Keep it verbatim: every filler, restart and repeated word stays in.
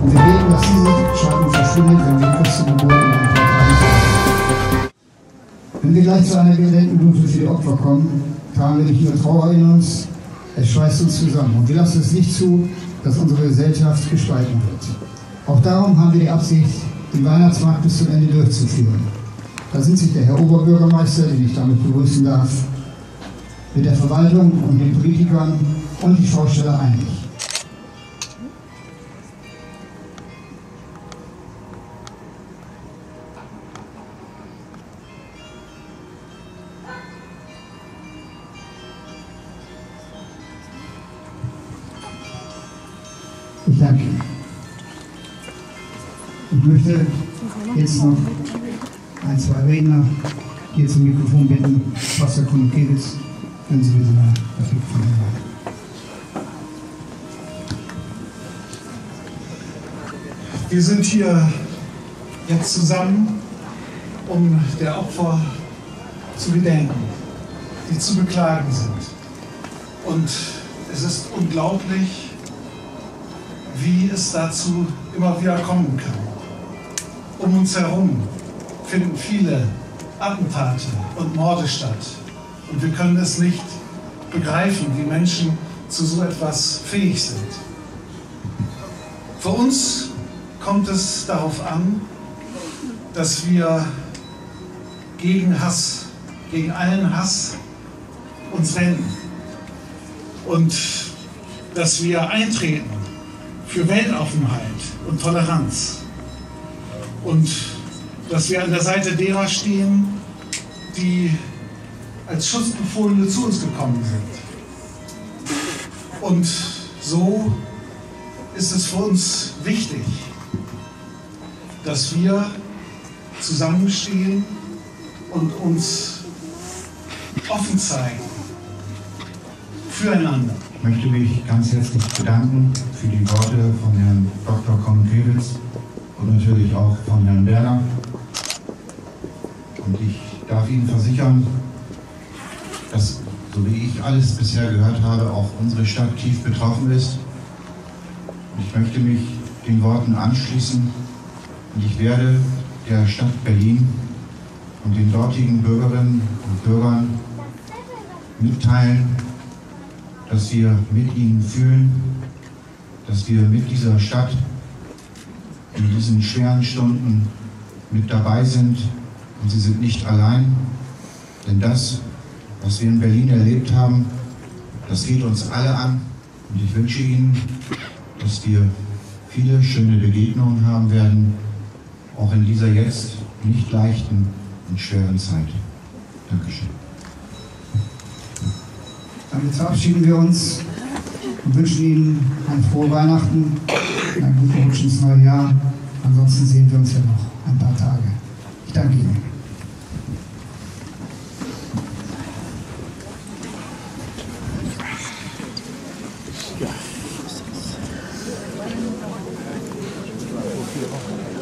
Und wir beten, dass diese Schatten verschwindet, wenn wir Christi Geburt in ein paar Tagen feiern. Wenn wir gleich zu einer Gedenkminute für die Opfer kommen, tragen wir nicht nur Trauer in uns, es schweißt uns zusammen. Und wir lassen es nicht zu, dass unsere Gesellschaft gespalten wird. Auch darum haben wir die Absicht, den Weihnachtsmarkt bis zum Ende durchzuführen. Da sind sich der Herr Oberbürgermeister, den ich damit begrüßen darf, mit der Verwaltung und den Politikern und die Schausteller einig. Ich danke Ihnen. Ich möchte jetzt noch ein, zwei Redner hier zum Mikrofon bitten. Pastor Konukewitz, können Sie bitte mal das Mikrofon erwarten. Wir sind hier jetzt zusammen, um der Opfer zu gedenken, die zu beklagen sind. Und es ist unglaublich, wie es dazu immer wieder kommen kann. Um uns herum finden viele Attentate und Morde statt. Und wir können es nicht begreifen, wie Menschen zu so etwas fähig sind. Für uns kommt es darauf an, dass wir gegen Hass, gegen allen Hass uns wenden und dass wir eintreten für Weltoffenheit und Toleranz und dass wir an der Seite derer stehen, die als Schutzbefohlene zu uns gekommen sind. Und so ist es für uns wichtig, dass wir zusammenstehen und uns offen zeigen füreinander. Ich möchte mich ganz herzlich bedanken für die Worte von Herrn Doktor Konukewitz und natürlich auch von Herrn Berger. Und ich darf Ihnen versichern, dass, so wie ich alles bisher gehört habe, auch unsere Stadt tief betroffen ist. Und ich möchte mich den Worten anschließen und ich werde der Stadt Berlin und den dortigen Bürgerinnen und Bürgern mitteilen, dass wir mit ihnen fühlen, dass wir mit dieser Stadt in diesen schweren Stunden mit dabei sind und sie sind nicht allein, denn das, was wir in Berlin erlebt haben, das geht uns alle an und ich wünsche Ihnen, dass wir viele schöne Begegnungen haben werden, auch in dieser jetzt nicht leichten und schweren Zeit. Dankeschön. Damit verabschieden wir uns und wünschen Ihnen ein frohe Weihnachten, einen guten Rutsch ins neue Jahr. Ansonsten sehen wir uns ja noch ein paar Tage. Ich danke Ihnen. Ja.